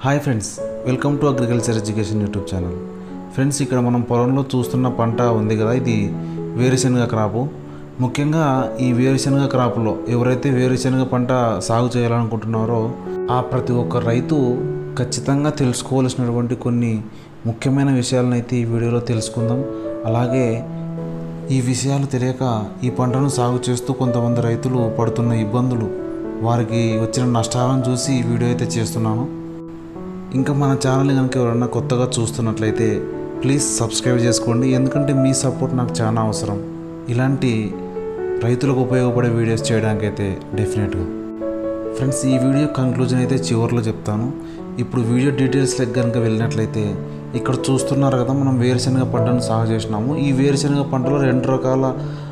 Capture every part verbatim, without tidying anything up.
Hi friends, welcome to agriculture education YouTube channel. Friends, ఇక్కడ మనం పొలంలో చూస్తున్న పంట ఉంది కదా, ఇది వేరుశనగ క్రాపు. ముఖ్యంగా ఈ వేరుశనగ క్రాప్లో ఎవరైతే వేరుశనగ పంట సాగు చేయాలనుకుంటున్నారో ఆ ప్రతి ఒక్క రైతు ఖచ్చితంగా తెలుసుకోవాల్సినటువంటి కొన్ని ముఖ్యమైన విషయాలను అయితే ఈ వీడియోలో తెలుసుకుందాం. అలాగే ఈ విషయాలు తెలియక ఈ పంటను సాగు చేస్తూ కొంతమంది రైతులు పడుతున్న ఇబ్బందులు, వారికి వచ్చిన నష్టాలను చూసి ఈ వీడియో అయితే చేస్తున్నాను. ఇంకా మన ఛానల్ని కనుక ఎవరన్నా కొత్తగా చూస్తున్నట్లయితే ప్లీజ్ సబ్స్క్రైబ్ చేసుకోండి, ఎందుకంటే మీ సపోర్ట్ నాకు చాలా అవసరం ఇలాంటి రైతులకు ఉపయోగపడే వీడియోస్ చేయడానికి అయితే డెఫినెట్గా. ఫ్రెండ్స్, ఈ వీడియో కంక్లూజన్ అయితే చివరిలో చెప్తాను. ఇప్పుడు వీడియో డీటెయిల్స్లోకి కనుక వెళ్ళినట్లయితే ఇక్కడ చూస్తున్నారు కదా, మనం వేరుశనగ పంటను సాగు చేసినాము. ఈ వేరుశనగ పంటలో రెండు రకాల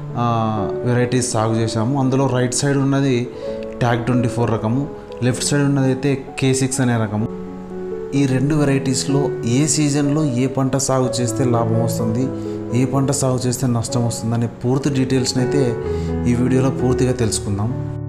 వెరైటీస్ సాగు చేసాము. అందులో రైట్ సైడ్ ఉన్నది ట్యాగ్ ట్వంటీ ఫోర్ రకము, లెఫ్ట్ సైడ్ ఉన్నది అయితే కే సిక్స్ అనే రకము. ఈ రెండు వెరైటీస్లో ఏ సీజన్లో ఏ పంట సాగు చేస్తే లాభం వస్తుంది, ఏ పంట సాగు చేస్తే నష్టం వస్తుంది అనే పూర్తి డీటెయిల్స్ని అయితే ఈ వీడియోలో పూర్తిగా తెలుసుకుందాం.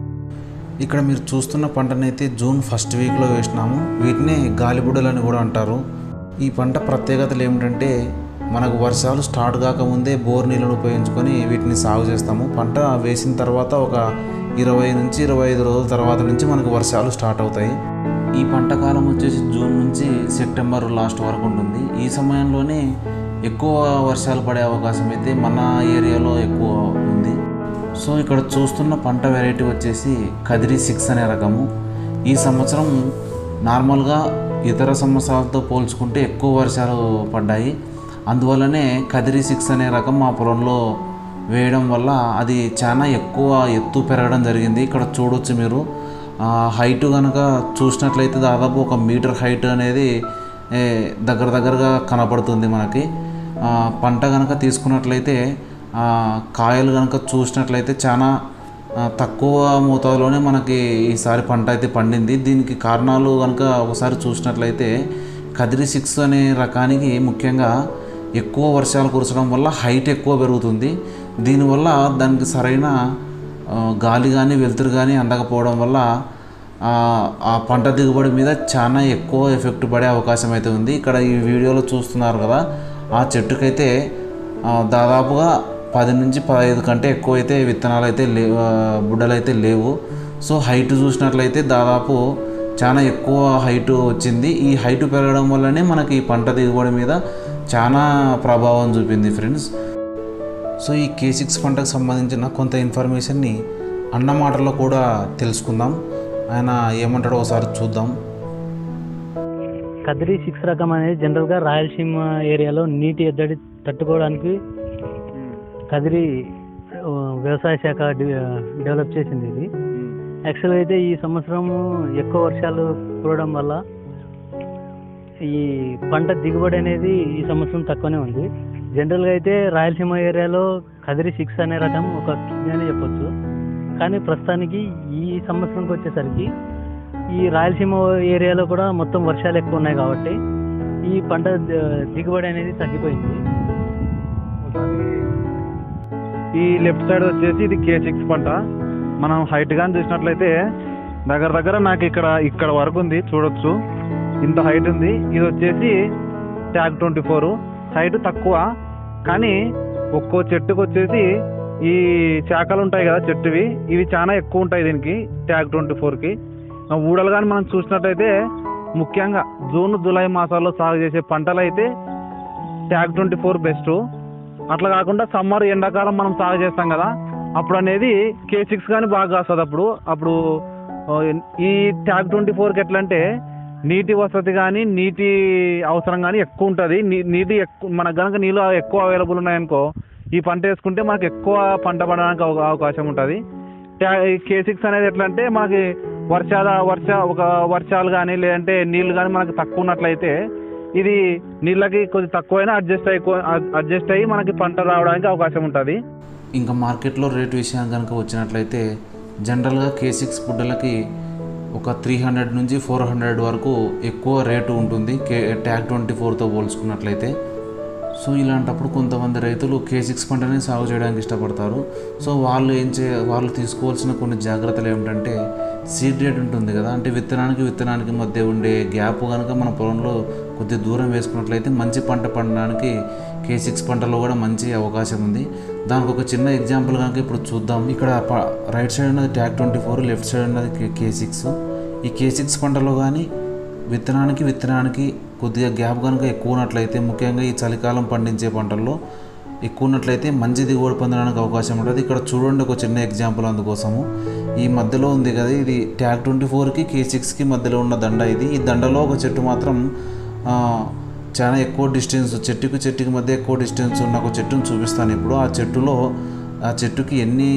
ఇక్కడ మీరు చూస్తున్న పంటనైతే జూన్ ఫస్ట్ వీక్లో వేసినాము. వీటిని గాలిబుడ్డలని కూడా అంటారు. ఈ పంట ప్రత్యేకతలు ఏమిటంటే, మనకు వర్షాలు స్టార్ట్ కాకముందే బోర్ నీళ్ళను ఉపయోగించుకొని వీటిని సాగు చేస్తాము. పంట వేసిన తర్వాత ఒక ఇరవై నుంచి ఇరవై ఐదు రోజుల తర్వాత నుంచి మనకు వర్షాలు స్టార్ట్ అవుతాయి. ఈ పంట కాలం వచ్చేసి జూన్ నుంచి సెప్టెంబర్ లాస్ట్ వరకు ఉంటుంది. ఈ సమయంలోనే ఎక్కువ వర్షాలు పడే అవకాశం అయితే మన ఏరియాలో ఎక్కువ ఉంది. సో ఇక్కడ చూస్తున్న పంట వెరైటీ వచ్చేసి కదిరి సిక్స్ అనే రకము. ఈ సంవత్సరం నార్మల్గా ఇతర సంవత్సరాలతో పోల్చుకుంటే ఎక్కువ వర్షాలు పడ్డాయి. అందువల్లనే కదిరి సిక్స్ అనే రకం మా పొలంలో వేయడం వల్ల అది చాలా ఎక్కువ ఎత్తు పెరగడం జరిగింది. ఇక్కడ చూడవచ్చు మీరు హైట్ కనుక చూసినట్లయితే దాదాపు ఒక మీటర్ హైట్ అనేది దగ్గర దగ్గరగా కనపడుతుంది మనకి. పంట కనుక తీసుకున్నట్లయితే కాయలు కనుక చూసినట్లయితే చాలా తక్కువ మోతాదులోనే మనకి ఈసారి పంట అయితే పండింది. దీనికి కారణాలు కనుక ఒకసారి చూసినట్లయితే కదిరి సిక్స్ అనే రకానికి ముఖ్యంగా ఎక్కువ వర్షాలు కురచడం వల్ల హైట్ ఎక్కువ పెరుగుతుంది. దీనివల్ల దానికి సరైన గాలి కానీ వెలుతురు కానీ అందకపోవడం వల్ల ఆ పంట దిగుబడి మీద చాలా ఎక్కువ ఎఫెక్ట్ పడే అవకాశం అయితే ఉంది. ఇక్కడ ఈ వీడియోలో చూస్తున్నారు కదా, ఆ చెట్టుకైతే దాదాపుగా పది నుంచి పదహైదు కంటే ఎక్కువ అయితే విత్తనాలు అయితే లే బుడ్డలు అయితే లేవు. సో హైట్ చూసినట్లయితే దాదాపు చాలా ఎక్కువ హైట్ వచ్చింది. ఈ హైట్ పెరగడం వల్లనే మనకి ఈ పంట దిగుబడి మీద చాలా ప్రభావం చూపింది ఫ్రెండ్స్. సో ఈ కే సిక్స్ పంటకు సంబంధించిన కొంత ఇన్ఫర్మేషన్ని అన్న మాటల్లో కూడా తెలుసుకుందాం. ఆయన ఏమంటాడో ఒకసారి చూద్దాం. కదిరి సిక్స్ రకం అనేది జనరల్గా రాయలసీమ ఏరియాలో నీటి ఎద్దడి తట్టుకోవడానికి కదిరి వ్యవసాయ శాఖ డెవలప్ చేసింది. ఇది యాక్చువల్గా అయితే ఈ సంవత్సరం ఎక్కువ వర్షాలు కురవడం వల్ల ఈ పంట దిగుబడి అనేది ఈ సంవత్సరం తక్కువనే ఉంది. జనరల్గా అయితే రాయలసీమ ఏరియాలో కదిరి సిక్స్ అనే రకం ఒక కింగ్ అని చెప్పొచ్చు. కానీ ప్రస్తుతానికి ఈ సంవత్సరంకి వచ్చేసరికి ఈ రాయలసీమ ఏరియాలో కూడా మొత్తం వర్షాలు ఎక్కువ ఉన్నాయి కాబట్టి ఈ పంట దిగుబడి అనేది తగ్గిపోయింది. ఈ లెఫ్ట్ సైడ్ వచ్చేసి ఇది కే సిక్స్ పంట. మనం హైట్ కానీ చూసినట్లయితే దగ్గర దగ్గర నాకు ఇక్కడ ఇక్కడ వరకు ఉంది, చూడొచ్చు ఇంత హైట్ ఉంది. ఇది వచ్చేసి ట్యాగ్ ట్వంటీ ఫోర్ హైట్ తక్కువ, కానీ ఒక్కో చెట్టుకు వచ్చేసి ఈ శాఖలు ఉంటాయి కదా చెట్టువి, ఇవి చాలా ఎక్కువ ఉంటాయి దీనికి ట్యాగ్ ట్వంటీ ఫోర్కి. ఊడలు కానీ మనం చూసినట్టయితే ముఖ్యంగా జూన్ జూలై మాసాల్లో సాగు చేసే పంటలు అయితే ట్యాగ్ ట్వంటీ ఫోర్ బెస్ట్. అట్లా కాకుండా సమ్మర్ ఎండాకాలం మనం సాగు చేస్తాం కదా, అప్పుడు అనేది కే సిక్స్ కానీ బాగా కాస్తుంది. అప్పుడు అప్పుడు ఈ ట్యాగ్ ట్వంటీ ఫోర్కి ఎట్లా అంటే నీటి వసతి కానీ నీటి అవసరం కానీ ఎక్కువ ఉంటుంది. నీటి ఎక్కువ మనకు కనుక నీళ్ళు ఎక్కువ అవైలబుల్ ఉన్నాయనుకో ఈ పంట వేసుకుంటే మనకు ఎక్కువ పంట పడడానికి అవకాశం ఉంటుంది. కే సిక్స్ అనేది ఎట్లా అంటే మనకి వర్షాల వర్ష ఒక వర్షాలు కానీ లేదంటే నీళ్ళు కానీ మనకి తక్కువ ఉన్నట్లయితే ఇది నీళ్ళకి కొద్దిగా తక్కువైనా అడ్జస్ట్ అయిపో అడ్జస్ట్ అయ్యి మనకి పంట రావడానికి అవకాశం ఉంటుంది. ఇంకా మార్కెట్లో రేటు విషయం కనుక వచ్చినట్లయితే జనరల్గా కే సిక్స్ బుడ్డలకి ఒక త్రీ హండ్రెడ్ నుంచి ఫోర్ హండ్రెడ్ వరకు ఎక్కువ రేటు ఉంటుంది కే ట్యాగ్ ట్వంటీ ఫోర్తో పోల్చుకున్నట్లయితే. సో ఇలాంటప్పుడు కొంతమంది రైతులు కే సిక్స్ పంటని సాగు చేయడానికి ఇష్టపడతారు. సో వాళ్ళు ఏం చే వాళ్ళు తీసుకోవాల్సిన కొన్ని జాగ్రత్తలు ఏమిటంటే, సీడ్ రేట్ ఉంటుంది కదా, అంటే విత్తనానికి విత్తనానికి మధ్య ఉండే గ్యాప్ కనుక మన పొలంలో కొద్ది దూరం వేసుకున్నట్లయితే మంచి పంట పండడానికి కే సిక్స్ పంటలో కూడా మంచి అవకాశం ఉంది. దానికి ఒక చిన్న ఎగ్జాంపుల్ కనుక ఇప్పుడు చూద్దాం. ఇక్కడ రైట్ సైడ్ ఉన్నది TAG twenty four, left side ఉన్నది కే సిక్స్. ఈ కే సిక్స్ పంటలో కానీ విత్తనానికి విత్తనానికి కొద్దిగా గ్యాప్ కనుక ఎక్కువ ఉన్నట్లయితే, ముఖ్యంగా ఈ చలికాలం పండించే పంటల్లో ఎక్కువ ఉన్నట్లయితే మంచి దిగుబడి పొందడానికి అవకాశం ఉంటుంది. ఇక్కడ చూడండి ఒక చిన్న ఎగ్జాంపుల్ అందుకోసము. ఈ మధ్యలో ఉంది కదా, ఇది ట్యాగ్ ట్వంటీ ఫోర్కి కే సిక్స్కి మధ్యలో ఉన్న దండ ఇది. ఈ దండలో ఒక చెట్టు మాత్రం చాలా ఎక్కువ డిస్టెన్స్, చెట్టుకి చెట్టుకి మధ్య ఎక్కువ డిస్టెన్స్ ఉన్న ఒక చెట్టును చూపిస్తాను ఇప్పుడు. ఆ చెట్టులో ఆ చెట్టుకి ఎన్ని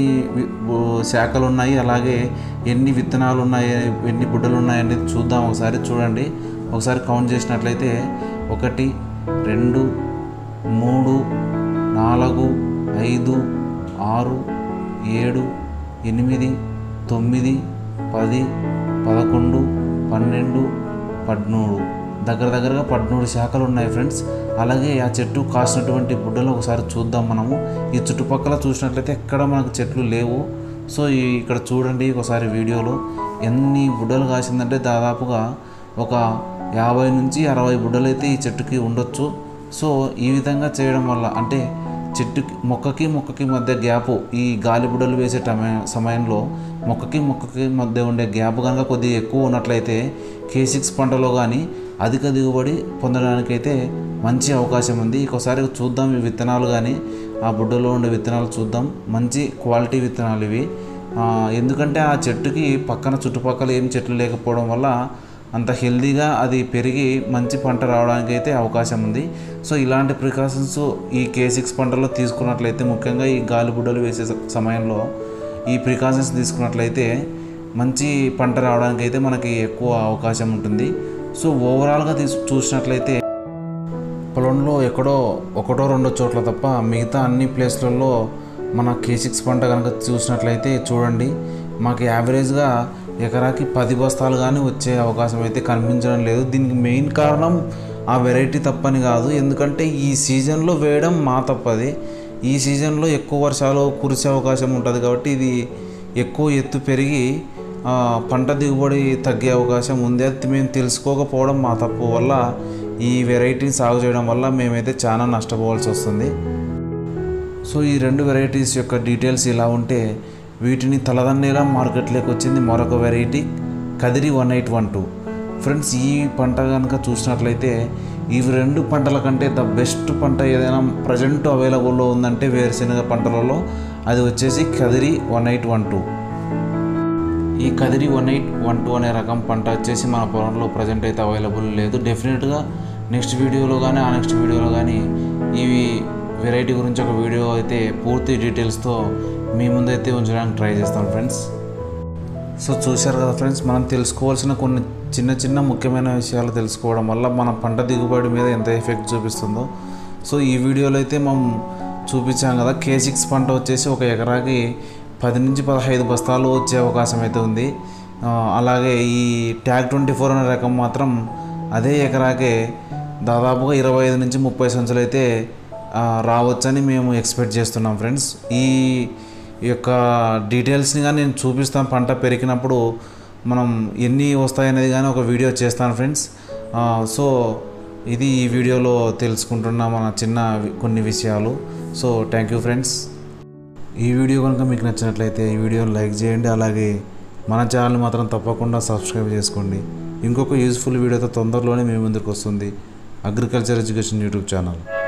శాఖలు ఉన్నాయి, అలాగే ఎన్ని విత్తనాలు ఉన్నాయి, ఎన్ని బుడ్డలు ఉన్నాయి అనేది చూద్దాం ఒకసారి. చూడండి ఒకసారి కౌంట్ చేసినట్లయితే ఒకటి, రెండు, మూడు, నాలుగు, ఐదు, ఆరు, ఏడు, ఎనిమిది, తొమ్మిది, పది, పదకొండు, పన్నెండు, పదమూడు, దగ్గర దగ్గరగా పదమూడు శాఖలు ఉన్నాయి ఫ్రెండ్స్. అలాగే ఆ చెట్టు కాసినటువంటి బుడ్డలు ఒకసారి చూద్దాం మనము. ఈ చుట్టుపక్కల చూసినట్లయితే ఎక్కడ మనకు చెట్లు లేవు. సో ఈ ఇక్కడ చూడండి ఒకసారి వీడియోలో ఎన్ని బుడ్డలు కాసిందంటే దాదాపుగా ఒక యాభై నుంచి అరవై బుడ్డలు అయితే ఈ చెట్టుకి ఉండొచ్చు. సో ఈ విధంగా చేయడం వల్ల అంటే చెట్టుకి మొక్కకి మొక్కకి మధ్య గ్యాపు, ఈ గాలి బుడ్డలు వేసే సమయంలో మొక్కకి మొక్కకి మధ్య ఉండే గ్యాప్ కనుక కొద్దిగా ఎక్కువ ఉన్నట్లయితే కే సిక్స్ పంటలో కానీ అధిక దిగుబడి పొందడానికైతే మంచి అవకాశం ఉంది. ఒకసారి చూద్దాం ఈ విత్తనాలు కానీ ఆ బుడ్డలో ఉండే విత్తనాలు చూద్దాం. మంచి క్వాలిటీ విత్తనాలు ఇవి. ఎందుకంటే ఆ చెట్టుకి పక్కన చుట్టుపక్కల ఏం చెట్లు లేకపోవడం వల్ల అంత హెల్దీగా అది పెరిగి మంచి పంట రావడానికి అయితే అవకాశం ఉంది. సో ఇలాంటి ప్రికాషన్స్ ఈ కే సిక్స్ పంటలో తీసుకున్నట్లయితే, ముఖ్యంగా ఈ గాలి బుడ్డలు వేసే సమయంలో ఈ ప్రికాషన్స్ తీసుకున్నట్లయితే మంచి పంట రావడానికి అయితే మనకి ఎక్కువ అవకాశం ఉంటుంది. సో ఓవరాల్గా తీసు చూసినట్లయితే పొలంలో ఎక్కడో ఒకటో రెండో చోట్ల తప్ప మిగతా అన్ని ప్లేస్లలో మన కే సిక్స్ పంట కనుక చూసినట్లయితే చూడండి మాకు యావరేజ్గా ఎకరాకి పది బస్తాలు కానీ వచ్చే అవకాశం అయితే కనిపించడం లేదు. దీనికి మెయిన్ కారణం ఆ వెరైటీ తప్పని కాదు, ఎందుకంటే ఈ సీజన్లో వేయడం మా తప్పది. ఈ సీజన్లో ఎక్కువ వర్షాలు కురిసే అవకాశం ఉంటుంది కాబట్టి ఇది ఎక్కువ ఎత్తు పెరిగి పంట దిగుబడి తగ్గే అవకాశం ఉంది. అది మేము తెలుసుకోకపోవడం మా తప్పు వల్ల ఈ వెరైటీని సాగు చేయడం వల్ల మేమైతే చాలా నష్టపోవాల్సి వస్తుంది. సో ఈ రెండు వెరైటీస్ యొక్క డీటెయిల్స్ ఇలా ఉంటే, వీటిని తలదన్నేలా మార్కెట్లోకి వచ్చింది మరొక variety Kadiri one eight one two. Friends ఈ పంట కనుక చూసినట్లయితే ఇవి రెండు పంటల కంటే ద బెస్ట్ పంట ఏదైనా ప్రజెంట్ అవైలబుల్లో ఉందంటే వేరుశెనగ పంటలలో అది వచ్చేసి Kadiri one eight one two. ఈ Kadiri one eight one two అనే రకం పంట వచ్చేసి మన పొలంలో ప్రజెంట్ అయితే అవైలబుల్ లేదు. డెఫినెట్గా నెక్స్ట్ వీడియోలో కానీ ఆ నెక్స్ట్ వీడియోలో కానీ ఈ వెరైటీ గురించి ఒక వీడియో అయితే పూర్తి డీటెయిల్స్తో మీ ముందైతే ఉంచడానికి ట్రై చేస్తాం ఫ్రెండ్స్. సో చూశారు కదా ఫ్రెండ్స్, మనం తెలుసుకోవాల్సిన కొన్ని చిన్న చిన్న ముఖ్యమైన విషయాలు తెలుసుకోవడం వల్ల మన పంట దిగుబడి మీద ఎంత ఎఫెక్ట్ చూపిస్తుందో. సో ఈ వీడియోలో అయితే మనం చూపించాం కదా, కే సిక్స్ పంట వచ్చేసి ఒక ఎకరాకి పది నుంచి పదహైదు బస్తాలు వచ్చే అవకాశం అయితే ఉంది. అలాగే ఈ ట్యాగ్ ట్వంటీ ఫోర్ అనే రకం మాత్రం అదే ఎకరాకే దాదాపుగా ఇరవై ఐదు నుంచి ముప్పై సంచులు అయితే రావచ్చని మేము ఎక్స్పెక్ట్ చేస్తున్నాం ఫ్రెండ్స్. ఈ యొక్క డీటెయిల్స్ని కానీ నేను చూపిస్తాను, పంట పెరిగినప్పుడు మనం ఎన్ని వస్తాయనేది కానీ ఒక వీడియో చేస్తాను ఫ్రెండ్స్. సో ఇది ఈ వీడియోలో తెలుసుకుంటున్న మన చిన్న కొన్ని విషయాలు. So thank you friends. ఈ వీడియో కనుక మీకు నచ్చినట్లయితే ఈ వీడియోని లైక్ చేయండి, అలాగే మన ఛానల్ మాత్రం తప్పకుండా సబ్స్క్రైబ్ చేసుకోండి. ఇంకొక యూజ్ఫుల్ వీడియోతో తొందరలోనే మీ ముందుకు వస్తుంది అగ్రికల్చర్ ఎడ్యుకేషన్ యూట్యూబ్ ఛానల్.